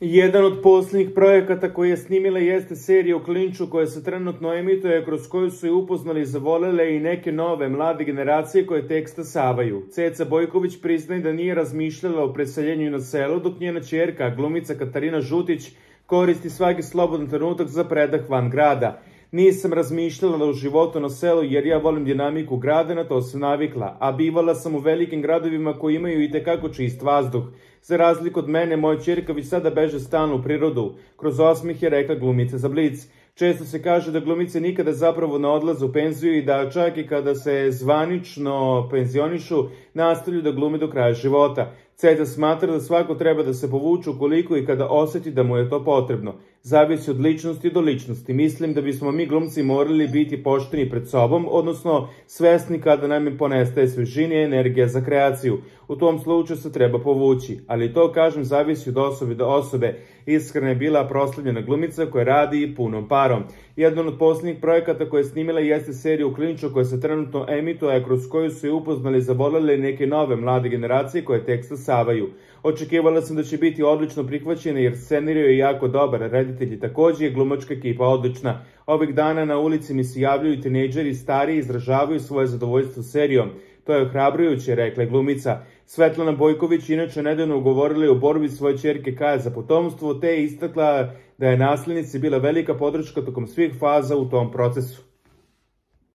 Jedan od posljednjih projekata koji je snimila jeste serija u klinču koja se trenutno emituje, kroz koju su je upoznali, zavolele i neke nove mlade generacije koje tek stasavaju. Ceca Bojković priznaje da nije razmišljala o preseljenju na selo, dok njena ćerka, glumica Katarina Žutić, koristi svaki slobodan trenutak za predah van grada. Nisam razmišljala o životu na selu jer ja volim dinamiku grada, na to sam navikla, a bivala sam u velikim gradovima koji imaju i tekako čist vazduh. Za razliku od mene, moja ćerka već sada beže stalno u prirodu, kroz osmih je rekla glumica za Blic. Često se kaže da glumice nikada zapravo ne odlaze u penziju i da čak i kada se zvanično penzionišu, nastavljaju da glume do kraja života. Ceca smatra da svako treba da se povuče ukoliko i kada osjeti da mu je to potrebno. Zavisi od ličnosti do ličnosti. Mislim da bismo mi glumci morali biti pošteni pred sobom, odnosno svesni kada nam je ponestaje svežine i energija za kreaciju. U tom slučaju se treba povući, ali to, kažem, zavisi od osobe do osobe. Iskrena je bila proslavljena glumica koja radi punom parom. Jedan od posljednjih projekata koje je snimila jeste serija u klinču koja se trenutno emituje, kroz koju su je upoznali i zavolele neke nove mlade generacije koje tek stasavaju. Očekivala sam da će biti odlično prihvaćena jer scenarij je jako dobar, reditelji također je glumačka ekipa odlična. Ovih dana na ulici mi se javljaju tinejdžeri stariji i izražavaju svoje zadovoljstvo serijom. To je ohrabrujuće, rekla je glumica. Svetlana Bojković inače nedavno ugovorila o borbi svoje ćerke Kaja za potomstvo, te je istakla da je naslednici bila velika podrška tokom svih faza u tom procesu.